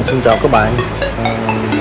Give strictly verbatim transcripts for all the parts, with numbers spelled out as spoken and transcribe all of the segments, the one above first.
Xin chào các bạn. À,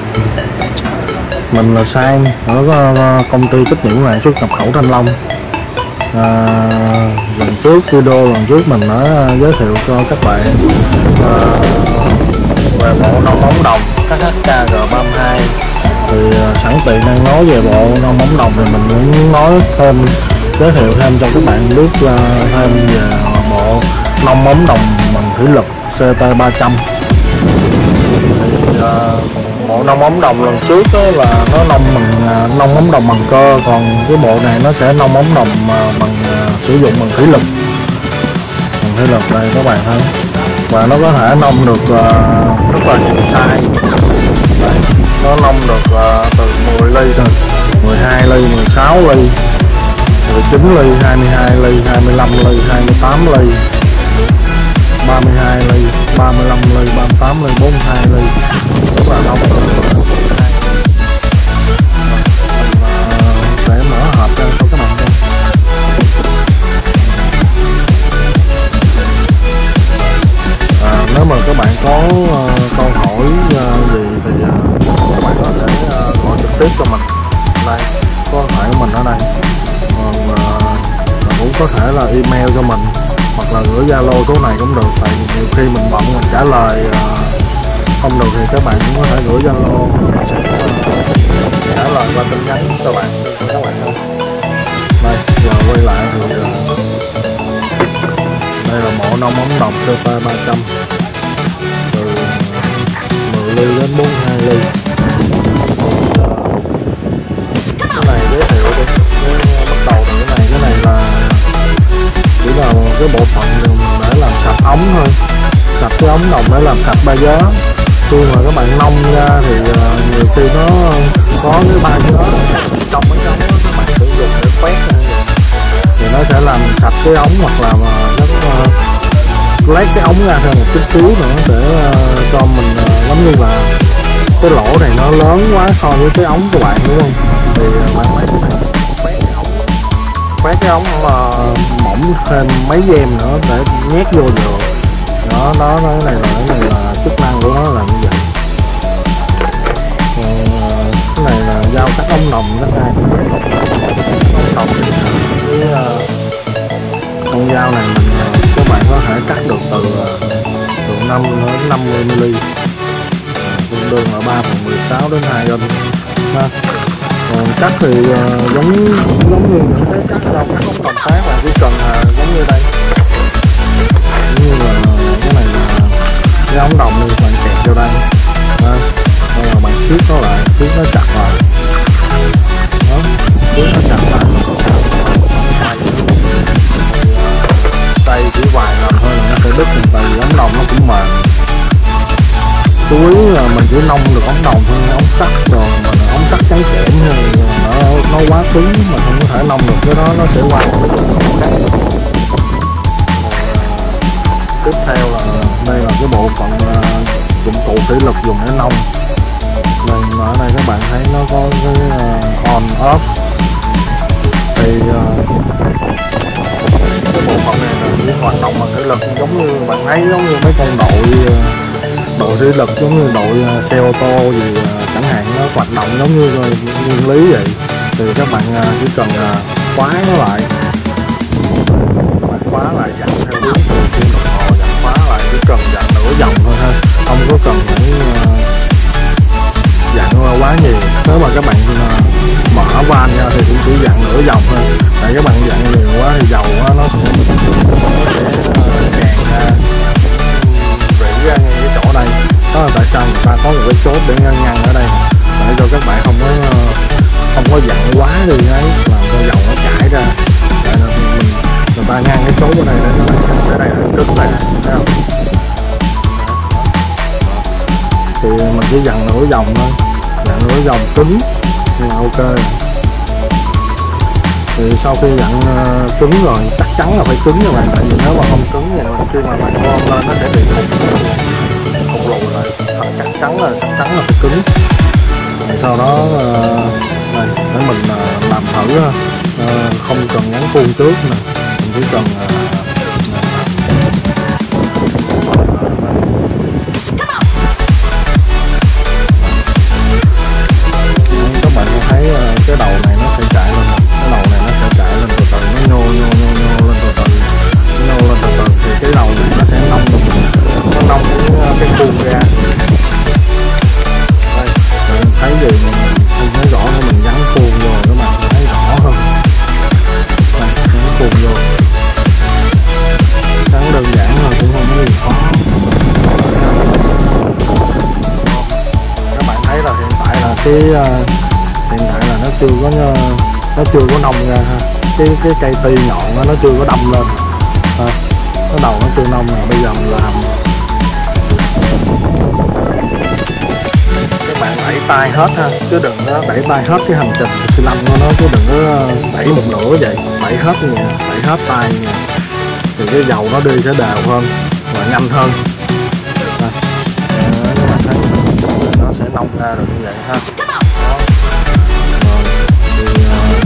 mình là Sang ở công ty trách nhiệm sản xuất nhập khẩu thanh long. À, lần trước video lần trước mình đã giới thiệu cho các bạn à, về bộ nong móng đồng hát hát ca G ba mươi hai. Thì sẵn tiện đang nói về bộ nong móng đồng thì mình muốn nói thêm, giới thiệu thêm cho các bạn biết uh, thêm về bộ nong móng đồng bằng thủy lực C T ba trăm. Thì, uh, bộ nong móng đồng lần trước đó là nó nong bằng uh, nong móng đồng bằng cơ, còn cái bộ này nó sẽ nong móng đồng uh, bằng uh, sử dụng bằng thủy lực. Bằng thủy lực đây các bạn thấy, và nó có thể nong được uh, rất là nhiều size. Đây, nó nong được uh, từ mười ly rồi, mười hai ly, mười sáu ly, mười chín ly, hai mươi hai ly, hai mươi lăm ly, hai mươi tám ly, ba mươi hai ly, ba mươi lăm ly, ba mươi tám ly, bốn mươi hai ly, rất là đông. Mình sẽ mở hộp ra cho các bạn xem. À, nếu mà các bạn có uh, câu hỏi uh, gì thì uh, các bạn có thể uh, gọi trực tiếp cho mình. Đây, có điện thoại của mình ở đây. Còn uh, cũng có thể là email cho mình, hoặc là gửi Zalo số này cũng được, tại vì nhiều khi mình bận mình trả lời uh, không được thì các bạn cũng có thể gửi Zalo, mình sẽ uh, trả lời qua tin nhắn cho bạn các bạn không. Đây, giờ quay lại thì uh, đây là bộ nong móng đồng C T ba trăm từ mười ly đến bốn mươi hai ly. Cái này giới thiệu đi, bắt đầu từ cái này. Cái này là chỉ là cái bộ phận để làm sạch ống thôi, sạch cái ống đồng để làm sạch ba gió. Khi mà các bạn nong ra thì uh, nhiều khi nó có cái ba gió trong ở trong đó, các bạn sử dụng để quét thì nó sẽ làm sạch cái ống, hoặc là nó uh, lấy cái ống ra thêm một chút xíu nữa để uh, cho mình uh, giống như là cái lỗ này nó lớn quá so với cái ống của bạn, đúng không? Thì uh, bạn lấy cái này quét cái ống, quét cái ống mà mỏng thêm mấy gem nữa để nhét vô được. Đó, đó, cái này là cái này là chức năng của nó là như vậy. Uh, cái này là dao cắt ống đồng rất hay. Ống đồng thì cái uh, con dao này mình uh, các bạn có thể cắt được từ uh, từ năm đến năm mươi mi li, tương đương là ba phần mười sáu đến hai inch ha. Còn cắt thì uh, giống giống như những cái cắt dao cắt ống đồng khác, là chỉ cần uh, giống như đây, giống như là cái này là cái ống đồng này bạn kẹp vô đây ha. Đây là bạn siết nó lại, siết nó chặt lại đó, siết nó chặt lại. Tay chỉ vài lần thôi là nó sẽ đứt, tại vì ống đồng nó cũng mềm. Chú ý là mình chỉ nong được ống đồng thôi, ống sắt rồi mà ống sắt trắng kẽm thì nó, nó quá cứng mà không có thể nong được cái đó, nó sẽ qua cái dụng khác. Tiếp theo là đây là cái bộ phận uh, dụng cụ thủy lực dùng để nong. Đây, ở đây các bạn thấy nó có cái uh, on off. Thì uh, cái bộ phận này là chỉ hoạt động bằng thủy lực, giống như bạn thấy giống như mấy con đội uh, đội thủy lực, giống như đội uh, xe ô tô gì uh, chẳng hạn, nó hoạt động giống như uh, nguyên lý vậy. Thì các bạn uh, chỉ cần uh, khóa nó lại, các bạn khóa lại dặn theo đúng từ kim đồng hồ, dặn khóa lại, chỉ cần dặn nửa vòng thôi ha, không có cần phải uh, dặn quá nhiều. Nếu mà các bạn uh, mở van ra thì cũng chỉ dặn nửa vòng thôi, tại các bạn dặn nhiều quá thì dầu quá nó sẽ tràn ra, rỉ ra ngay cái chỗ đây. Đó là tại sao người ta có một cái chốt để ngăn ở đây, để cho các bạn không có không có dặn quá đi ấy, làm cho dầu nó chảy ra. Tại là người ta ngăn cái chốt ở đây để nó cái này nó cứng này, thấy không? Thì mình chỉ dặn nửa vòng thôi, dặn nửa vòng cứng thì ok. Thì sau khi dặn uh, cứng rồi, chắc chắn là phải cứng nha bạn, tại vì nếu mà không cứng thì khi mà bạn gom lên nó sẽ bị thụt lùi lại. Chắc chắn là chắc chắn là phải cứng. Rồi sau đó uh, đây, để mình uh, làm thử uh, không cần gắn khuôn trước nè, mình chỉ cần uh, cái uh, hiện tại là nó chưa có nó chưa có nông ra ha, cái cái cây ti nhọn đó, nó chưa có đâm lên ha. Cái đầu nó chưa nông nè, bây giờ mình làm các bạn đẩy tay hết ha, chứ đừng có đẩy tay hết cái hành trình xi lanh của nó, chứ đừng có đẩy một nửa vậy, đẩy hết như vậy, đẩy hết tay như vậy. Thì cái dầu nó đi sẽ đều hơn và nhanh hơn. Đó. Các bạn thấy nó sẽ nông ra được như vậy ha. Đó. Rồi, thì uh,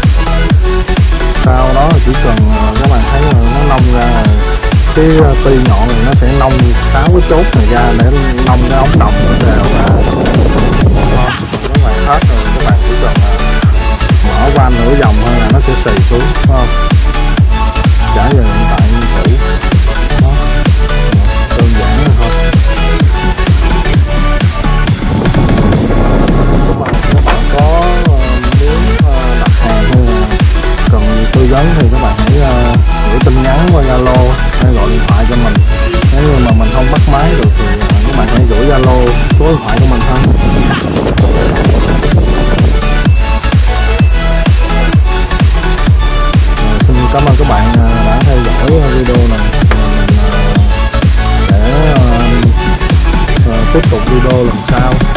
sau đó chỉ cần uh, các bạn thấy là nó nông ra là cái uh, ti nhọn này nó sẽ nông sáu cái chốt này ra để nông cái ống đồng nó đều ra. Các bạn hết rồi, các bạn chỉ cần uh, mở van nửa vòng thôi là nó sẽ xì xuống, đúng không? Trả về hiện tại như cũ. Đó. Đơn giản thôi. Các bạn, các bạn có uh, muốn uh, đặt hàng hay là cần tư vấn thì các bạn hãy uh, gửi tin nhắn qua Zalo hay gọi điện thoại cho mình. Nếu như mà mình không bắt máy được thì uh, các bạn hãy gửi Zalo số điện thoại của mình thôi. Xin cảm ơn các bạn đã theo dõi video này. Mình để uh, uh, tiếp tục video lần sau.